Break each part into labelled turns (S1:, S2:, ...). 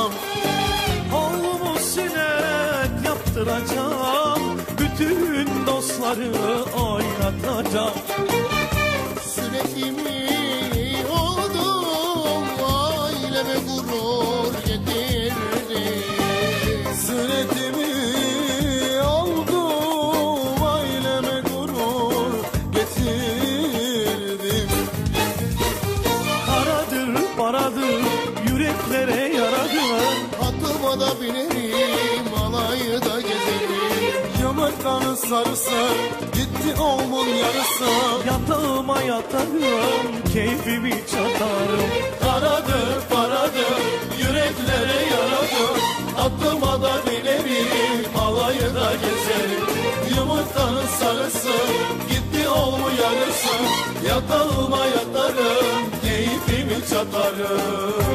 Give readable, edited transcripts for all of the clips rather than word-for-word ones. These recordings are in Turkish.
S1: yaptıracağım.
S2: Oğlumu sünnet yaptıracağım. Bütün dostları oynatacağım.
S1: Sünnetimi oldum, aileme gurur getirdim.
S2: Sünnetimi oldum, aileme gurur getirdim. Karadır paradır yüreklere yaradır.
S1: Atıma da binerim, alayı da gezerim.
S2: Yumurtanın sarısı gitti oğlumun yarısı. Yatağıma yatarım, keyfimi çatarım. Karadır paradır yüreklere yaradır. Atıma da binerim, alayı da gezerim. Yumurtanın sarısı gitti oğlumun yarısı. Yatağıma yatarım, keyfimi çatarım.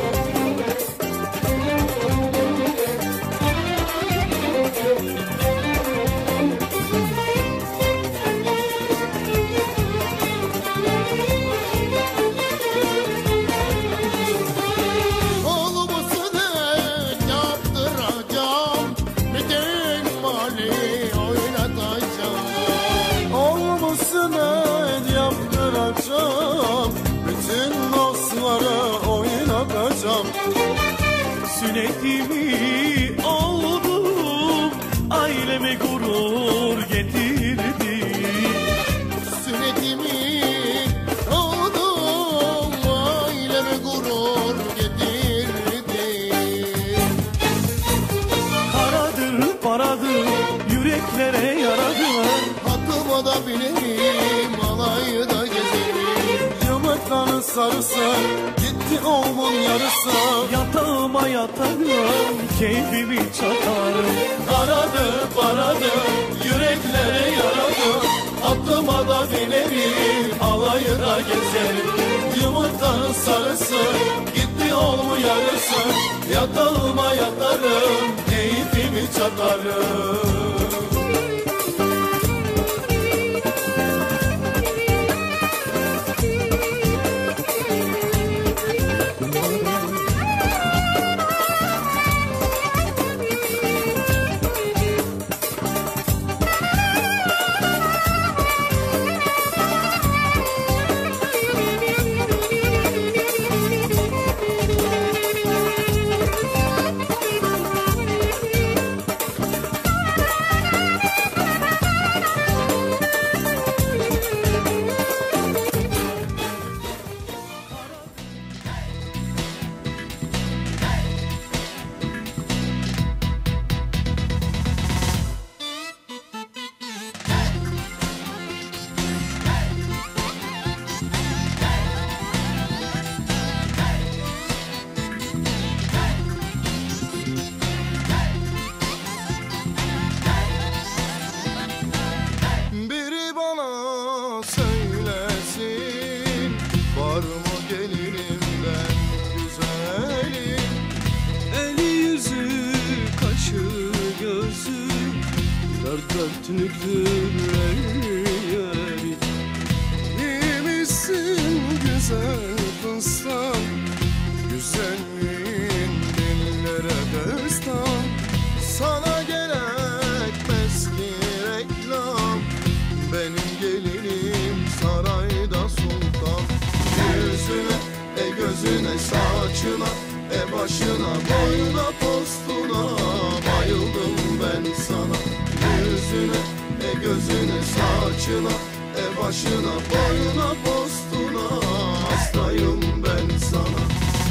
S2: Bütün dostlara oynatacağım. Sünnetimi oldum, aileme gurur getirdim.
S1: Sünnetimi oldum, aileme gurur getirdim.
S2: Karadır paradır yüreklere yaradır.
S1: Atıma da binerim, alayı da gezerim.
S2: Yumurtanın sarısı gitti oğlumun yarısı. Yatağıma yatarım, keyfimi çatarım. Karadır paradır yüreklere yaradır. Atıma da binerim, alayı da gezerim. Yumurtanın sarısı gitti oğlumun yarısı. Yatağıma yatarım, keyfimi çatarım.
S3: Dörtlüktür elleri. Yemişsin güzel fıstan, güzelliğin dillere destan. Sana gerekmez ki reklam, benim gelinim sarayda sultan. Yüzüne, gözüne, saçına, başına, boyuna, postuna bayıldım ben sana. Yüzüne, gözüne, saçına, başına, boyuna, postuna hastayım ben sana.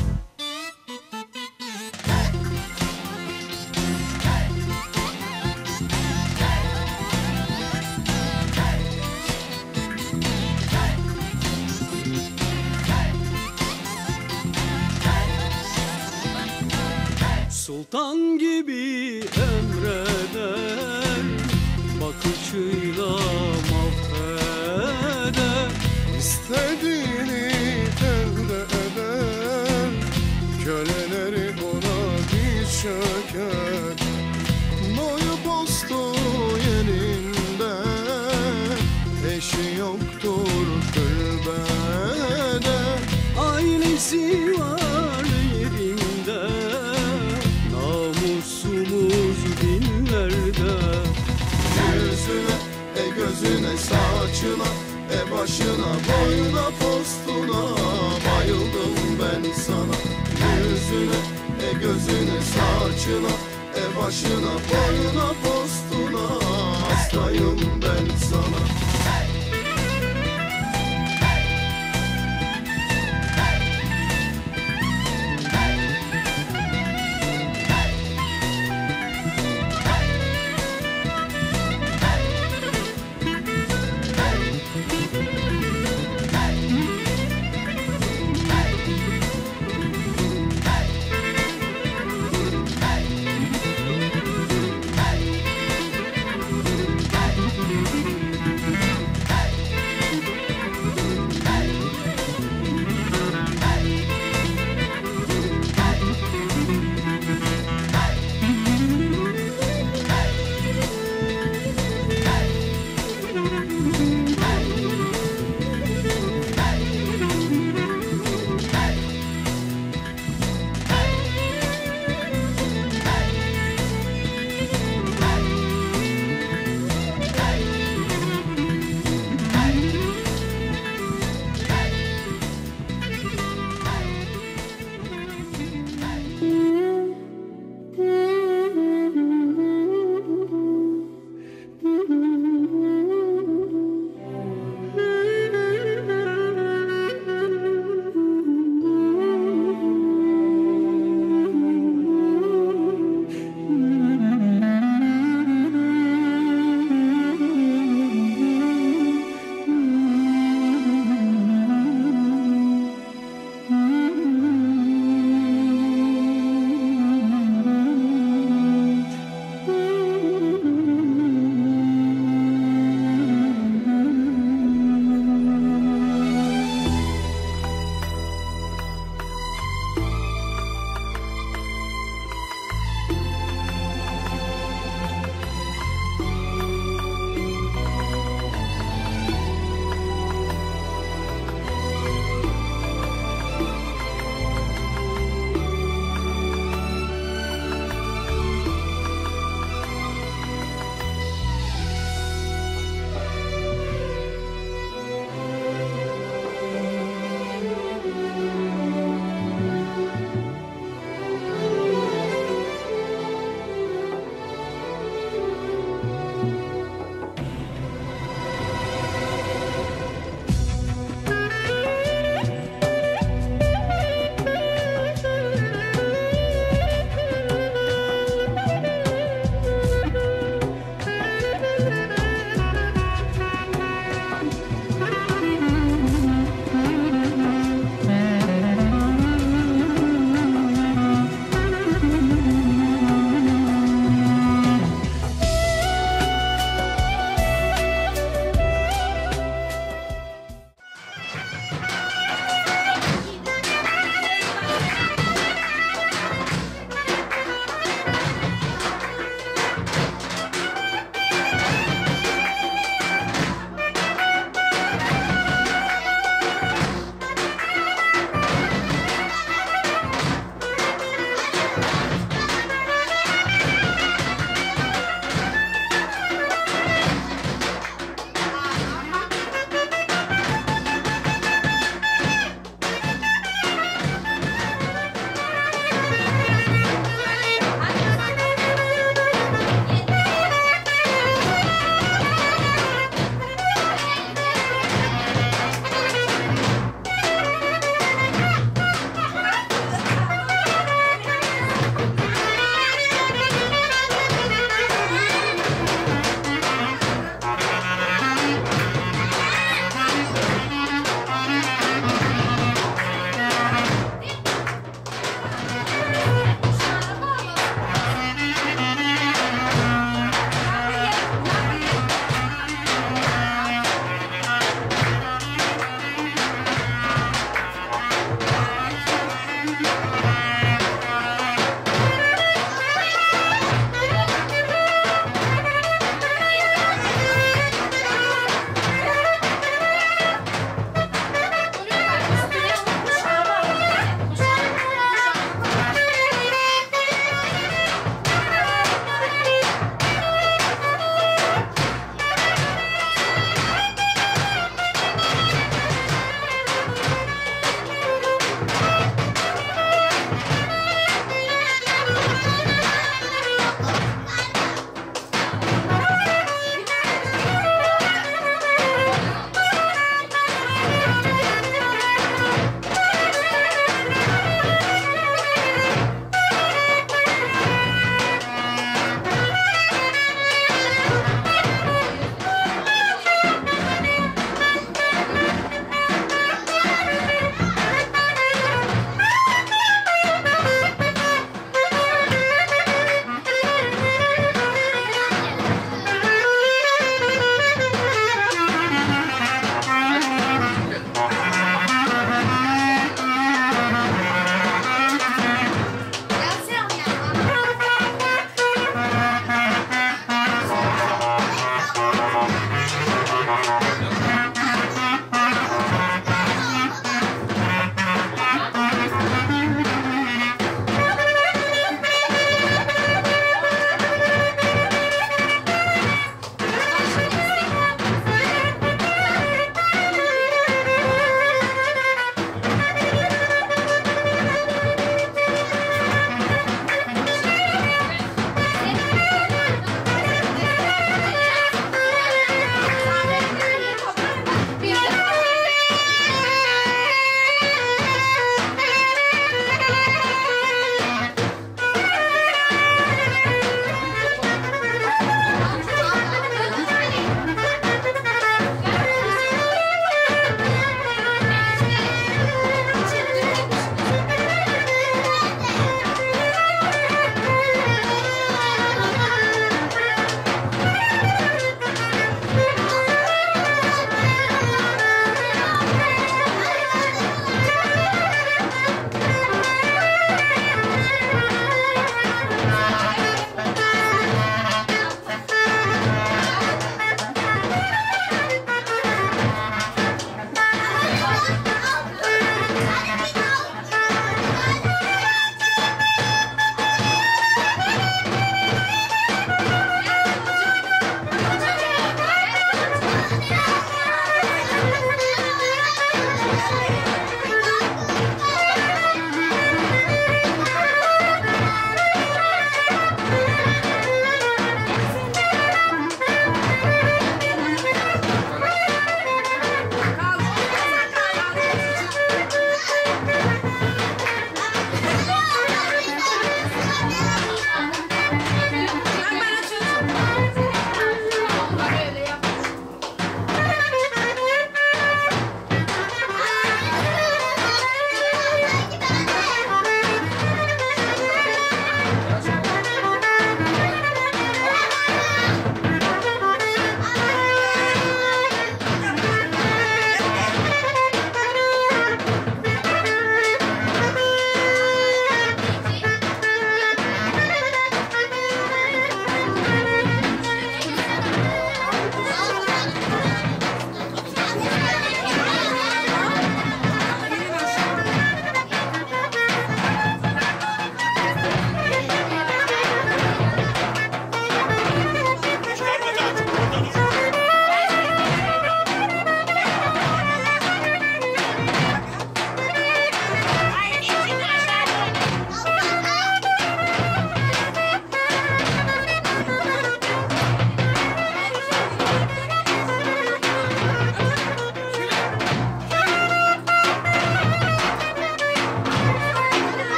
S2: Sultan gibi emreder, bakışıyla mahveder.
S3: İstediğini elde eder, köleleri ona diz çöker. Boyu postu yerinde, eşi yoktur kulübede.
S2: Ailesi var yerinde,
S3: başına boyuna postuna bayıldım ben sana. Yüzüne gözüne saçına başına boyuna postuna hastayım ben sana.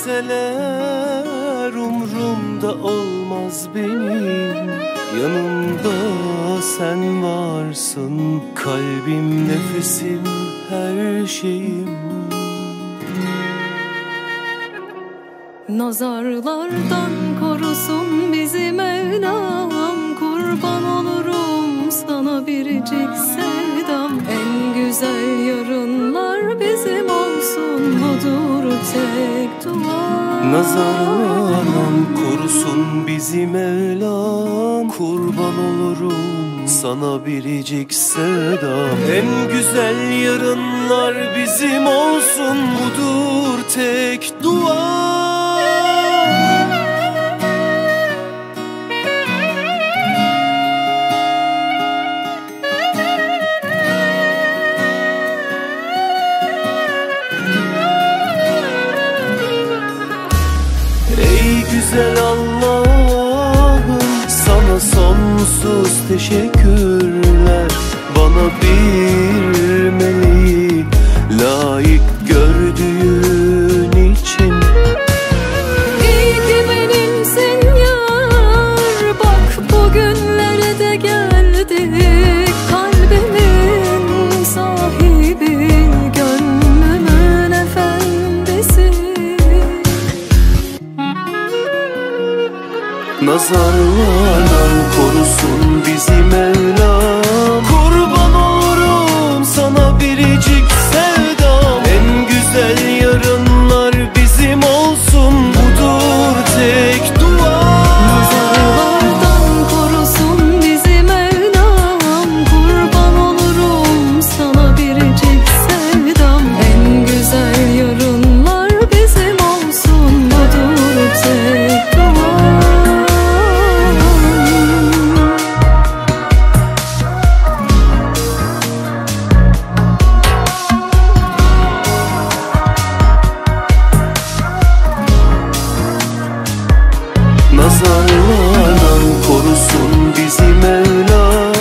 S2: deseler umrumda olmaz benim. Yanımda sen varsın, kalbim, nefesim, her şeyim.
S4: Nazarlardan korusun bizi Mevlam, kurban olurum sana biricik sevdam. En güzel yarınlar bizim olsun, budur tek dua.
S2: Nazarlardan korusun bizi Mevlam, kurban olurum sana biricik sevdam. En güzel yarınlar bizim olsun, budur tek dua. Güzel Allah'ım, sana sonsuz teşekkürler. Bana bir meleği layık gördüğün için.
S4: İyi ki benimsin yar, bak bugünlere de geldik. Kalbimin sahibi, gönlümün efendisi.
S2: Nazarlardan korusun bizi Mevlam, kurban olurum sana biricik sevdam. En güzel yarınlar bizim olsun, budur tek dua.
S4: Nazarlardan korusun bizi Mevlam, kurban olurum sana biricik sevdam. En güzel yarınlar bizim olsun, budur tek dua.
S2: Nazarlardan korusun bizi Mevlam.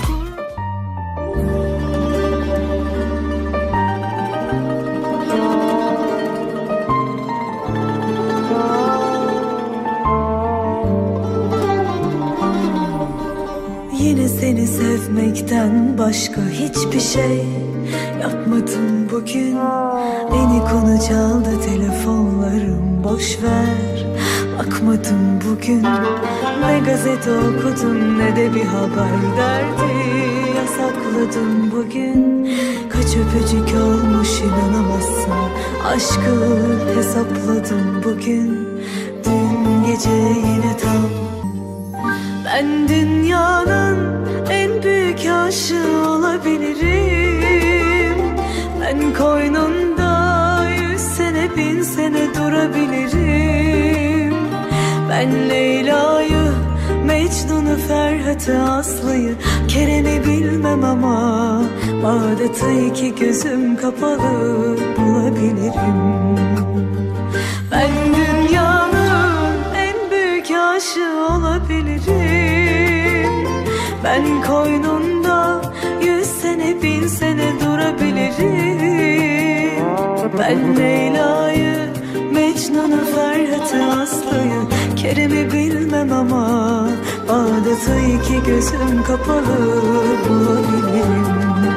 S4: Yine seni sevmekten başka hiçbir şey yapmadım bugün. Beni konu çaldı telefonlarım, boş ver, bakmadım bugün. Ne gazete okudum ne de bir haber derdi yasakladım bugün. Kaç öpücük olmuş inanamazsın, aşkı hesapladım bugün. Dün gece yine tam ben dünyanın en büyük aşığı olabilirim. Ben koynunda 100 sene 1000 sene durabilirim. Ben Leyla'yı, Mecnun'u, Ferhat'ı, Aslı'yı, Kerem'i bilmem ama Bağdat'ı iki gözüm kapalı bulabilirim. Ben dünyanın en büyük aşığı olabilirim. Ben koynunda 100 sene 1000 sene durabilirim. Ben Leyla'yı, Mecnun'u, Ferhat'ı, Aslı'yı, Kerem'i bilmem ama Bağdat'ı iki gözüm kapalı bulabilirim.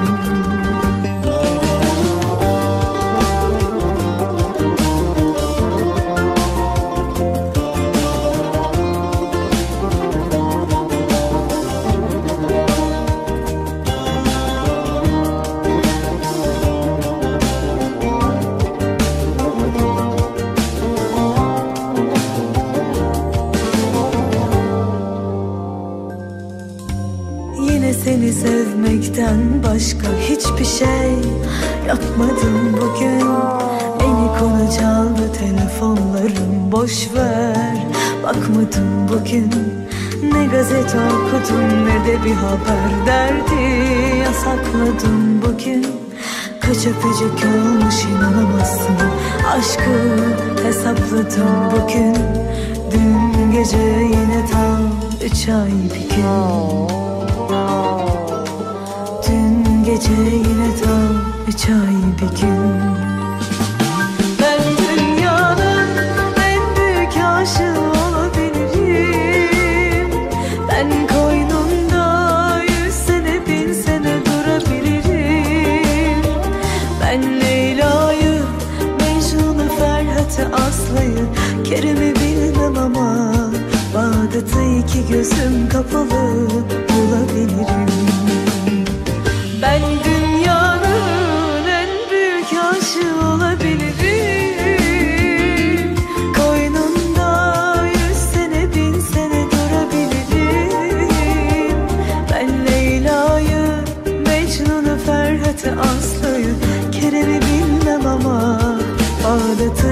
S4: Seni sevmekten başka hiçbir şey yapmadım bugün. Beni konu çaldı telefonlarım, boş ver, bakmadım bugün. Ne gazete okudum ne de bir haber derdi yasakladım bugün. Kaç öpücük olmuş inanamazsın, aşkı hesapladım bugün. Dün gece yine tam 3 ay bir gün. Dün gece yine tam 3 ay bir gün. Ben dünyanın kapalı bulabilirim. Ben dünyanın en büyük aşığı olabilirim. Koynunda 100 sene 1000 sene durabilirim. Ben Leyla'yı, Mecnun'u, Ferhat'ı, Aslı'yı, Kerem'i bilmem ama ağlatırım.